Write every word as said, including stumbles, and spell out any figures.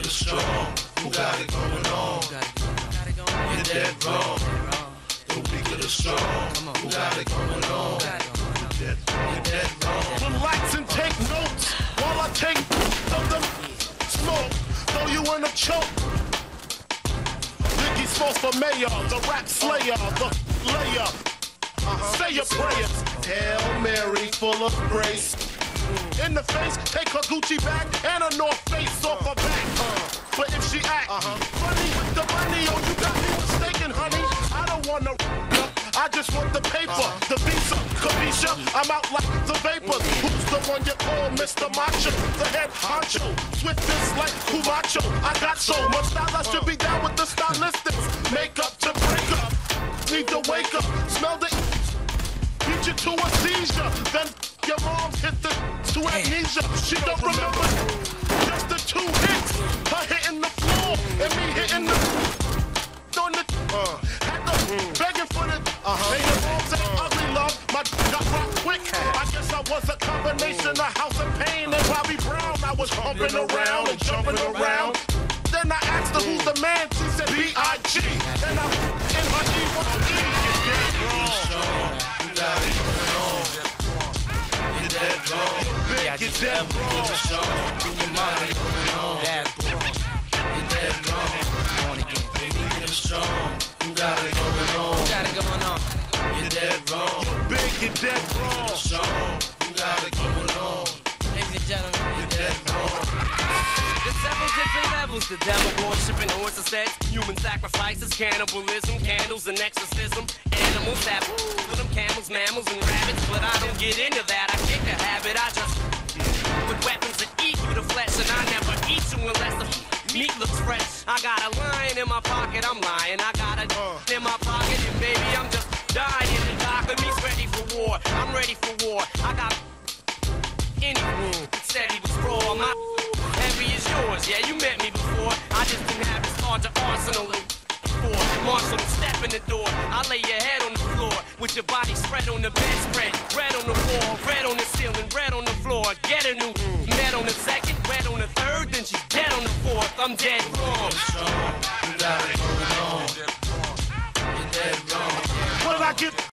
strong. Who got it going on? You're dead wrong. The weak of the strong. Who got it going on? You're dead, you're dead wrong. Relax and take notes while I take of them smoke. Throw you in a choke. Biggie Smalls for mayor, the rap slayer, the layer. Uh-huh. Say your prayers. Hail Mary, full of grace. In the face, take her Gucci bag and a North Face off her back. Uh, but if she act uh-huh. funny with the money, oh, you got me mistaken, honey. I don't want no I just want the paper, uh-huh. the visa, Kavisha. I'm out like the vapors. Mm-hmm. Who's the one you call Mister Macho? The head honcho, swiftest like Kumacho. I got so much style, I should be down with the stylistics. Makeup to break up, need to wake up, smell the beat you to a seizure. Then your mom hit the to amnesia. She don't remember just the two hits. Her hitting the floor and me hitting the on the uh, had the mm. begging for the uh-huh. Hey, your mom said uh. ugly love. My got rock quick. I guess I was a combination of House of Pain and Bobby Brown. I was humping around and jumping around. Then I asked her who's the man. She said B I G And I in her E one E. You're dead wrong. You got it going on. You're dead wrong. You're dead wrong. Your mind going on. You're dead wrong. Strong, you got it going on. You got it going on. You're dead wrong. You're big, you're dead wrong. Strong, you got it going on. Ladies and gentlemen, you're dead wrong. There's several different levels to devil worshiping, horses, sex, human sacrifices, cannibalism, candles and exorcism. Animals have for them camels, mammals, and rabbits, but I don't get into that. I kick a habit. I just with weapons that eat you the flesh, and I never eat you unless the meat looks fresh. I got a lion in my pocket, I'm lying. I got a uh. in my pocket, and baby, I'm just dying. The doctor me's ready for war. I'm ready for war. I got any room. Said he was raw. My heavy is yours. Yeah, you met me before. I just didn't have this larger arsenal for Marshall, step in the door. I lay your head on the floor with your body spread on the bedspread. Red on the wall, red on the ceiling, red on the floor. Get a new net on the second, red on the third, then she's dead on the fourth. I'm dead wrong. You got it going on. You're dead wrong. What did I get?